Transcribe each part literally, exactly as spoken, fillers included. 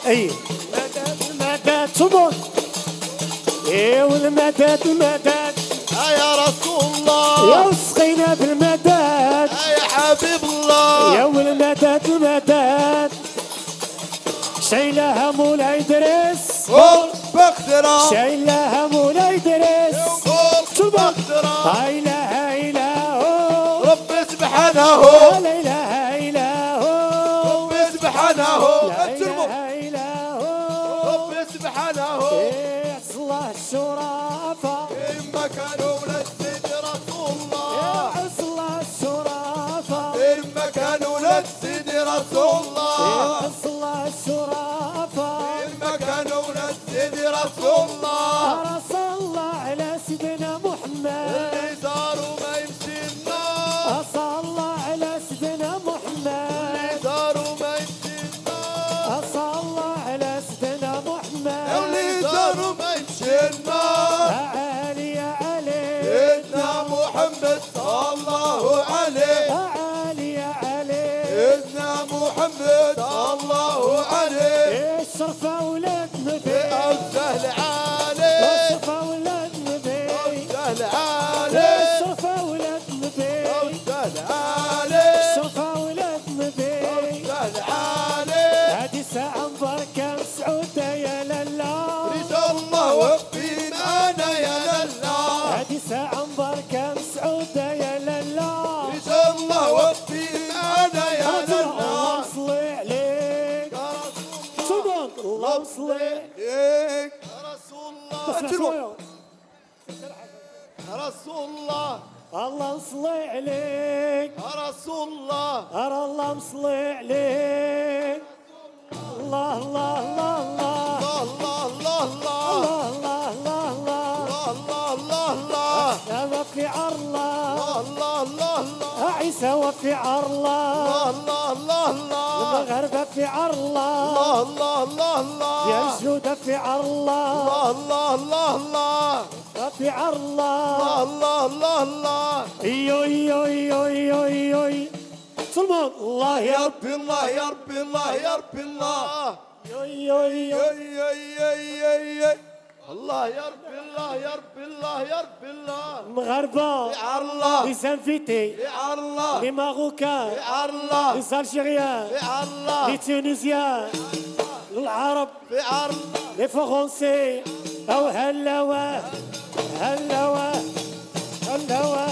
اي المدد المدد صبر ايه والمدد المدد يا رسول الله يا وسقينا بالمدد يا حبيب الله يا والمدد المدد شايلها مولاي درس قول بقدرة شايلها مولاي درس قول صبر بقدرة لا اله الا هو ربي سبحانه لا اله الا هو ربي سبحانه لا اله الا هو ربي سبحانه إيه الله الشرافة إما كانوا ولد سيد رسول الله يا الله الشرافة إما كانوا ولد سيد رسول الله يا الله الشرافة إما كانوا ولد سيد رسول الله رسول الله على سيدنا محمد اللي زاروا ما يمشي النار صلى الله على سيدنا محمد اللي زاروا ما يمشي النار صلى الله على سيدنا محمد اللي زاروا ما يمشي النار عالي يا علي سيدنا محمد صلى الله عليه عالي يا علي سيدنا محمد صلى الله عليه الشرف اولاد نبي أوجه العالي الشرف اولاد نبي أوجه العالي الشرف اولاد نبي أوجه العالي الشرف اولاد نبي أوجه العالي هادي ساعة مباركة مسعودة يا لالا رجال الله وفي معانا يا لالا هادي ساعة مباركة مسعودة يا لالا رجال الله وفي معانا يا الله لالا صلي عليك يا رسول صدق الله صلي عليك يا رسول الله يا رسول الله الله صلي عليك يا رسول الله أرى الله مصلي عليك الله الله الله الله الله الله الله الله الله الله الله الله الله الله يا وفي الله الله الله الله عيسى وفي الله الله الله الله المغرب في الله الله الله الله يا الجود في الله الله الله الله في الله الله الله الله ايو ايو ايو ايو ايو سلمان الله يا يا رب الله يا رب الله يا رب الله ايو ايو ايو يا يا يا يا يا الله يا رب الله يا رب الله يا رب الله المغاربة يا الله لي سانفيتي يا الله لي ماروكان يا الله لي سالجيريان يا الله لي تونيزيان العرب يا الله لي فرونسي او هلا واه هلا واه هلا واه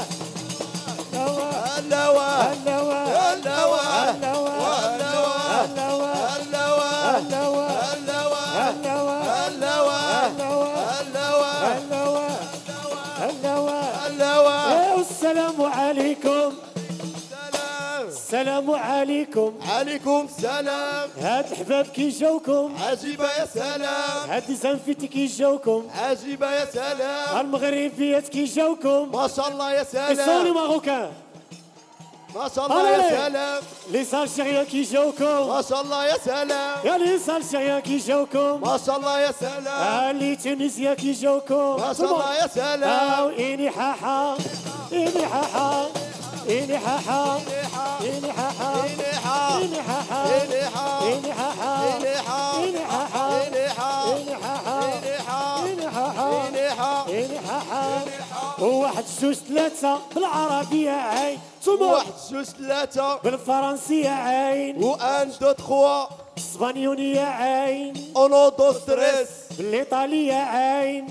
هلا واه هلا واه هلا واه هلا واه هلا واه هلا واه هلا واه هلا واه هلا واه هلا واه هلا واه هلا واه هلا هلا واه واه هلا واه هلا واه هلا واه السلام عليكم سلام السلام عليكم عليكم السلام هاد الحباب كي جاوكم عجيبة يا سلام هاد الزنفيت كي جاوكم عجيبة يا سلام المغربيات كي جاوكم ما شاء الله يا الصوني سلام ماروكان ما شاء الله يا سلام لي سالجيريان كي جاوكم ما شاء الله يا سلام يا لي سالجيريان كي جاوكم ما شاء الله يا سلام آه لي تونسيا كي جاوكم ما شاء الله يا سلام آه إني حاحا إني حاحا إني حاحا إني حاحا إني حا إني حاحا إني حا إني حاحا إني حا إني حاحا إني حا إني حاحا إني حا إني حاحا إني حا إني حاحا واحد جوج ثلاثة بالعربية عين ثم واحد جوج ثلاثة بالفرنسية عين وان دو تخوا بالاسبانيونية عين اونو دو ستريس بالإيطالية عين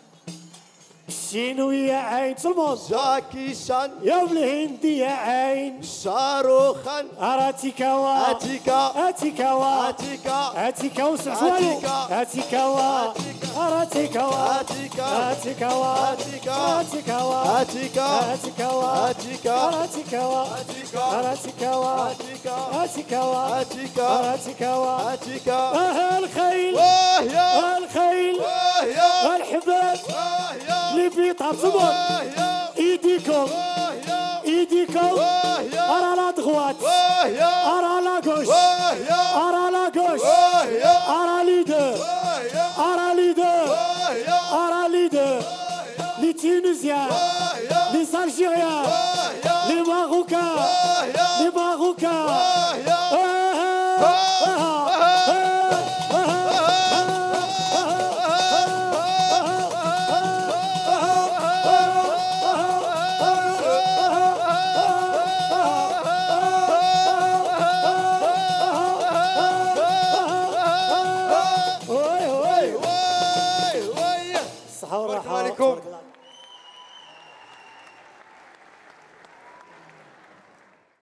بالشينوية عين سلمون جاكي شان يا بالهندية عين شاروخان أراتيكاوا اتيكا أتيكاوا اتيكا أتيكاوا سعسوالي أتيكا. أتيكاوا أراتيكاوا اتيكا أتيكاوا أتيكا. أتيكاوا اتيكا أتيكاوا اتيكا أراتيكاوا اتيكا أراتيكاوا اتيكا أتيكاوا اتيكا أراتيكاوا اتيكا أهل الخيل واه يا الخيل واه يا الحباب واه يا اللي في طابزمون واه يا ايديكم واه يا ايديكم واه يا ارى لا دغوات واه يا ارى لا غوش واه يا ارى لا غوش واه يا ارى لي دو واه يا ارى لي دو واه يا ارى لي دو لي تونسيان واه يا لي الجيريان واه يا لي ماروكان واه يا لي ماروكان واه يا آه، آه، آه، آه، آه، عليكم.